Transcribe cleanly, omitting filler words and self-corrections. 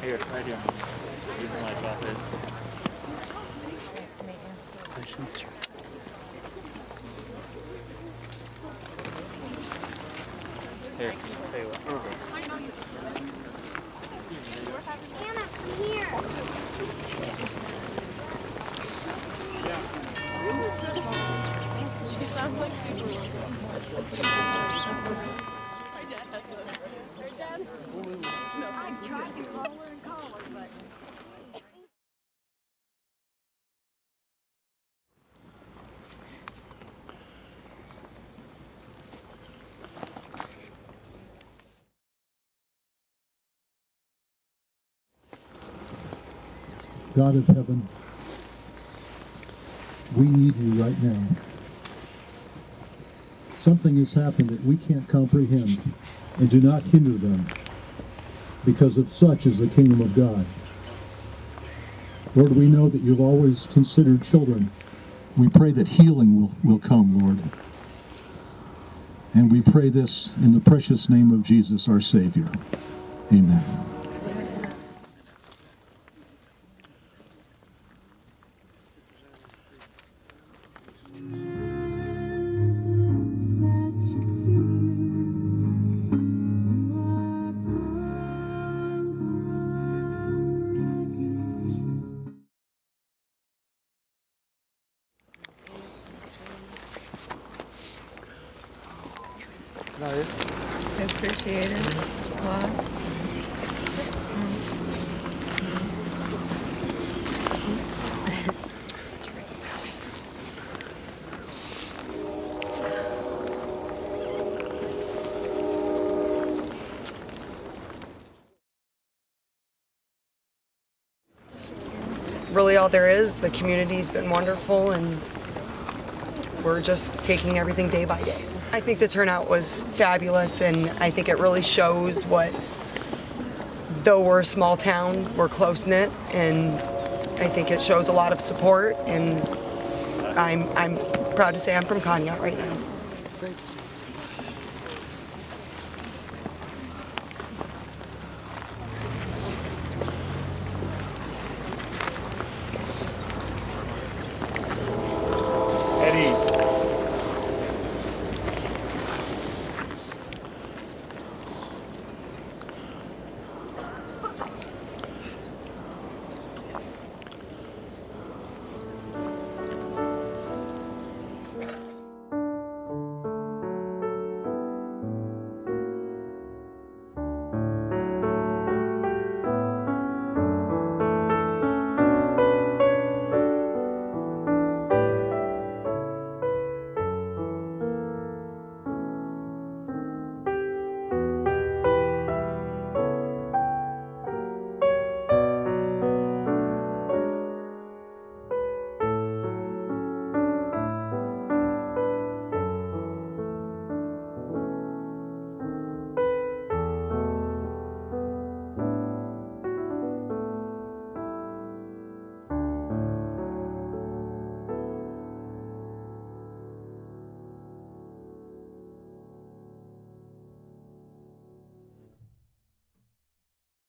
Here, right here. These are my classes. Here. Hey, what? Hannah, come here. She sounds like Superwoman. My dad has one. Her dad? No. I tried to call her and call her, but... God of heaven, we need you right now. Something has happened that we can't comprehend, and do not hinder them, because of such is the kingdom of God. Lord, we know that you've always considered children. We pray that healing will come, Lord. And we pray this in the precious name of Jesus, our Savior. Amen. I appreciate it a lot. Really all there is. The community's been wonderful, and we're just taking everything day by day. I think the turnout was fabulous, and I think it really shows what, though we're a small town, we're close-knit, and I think it shows a lot of support, and I'm proud to say I'm from Conneaut right now.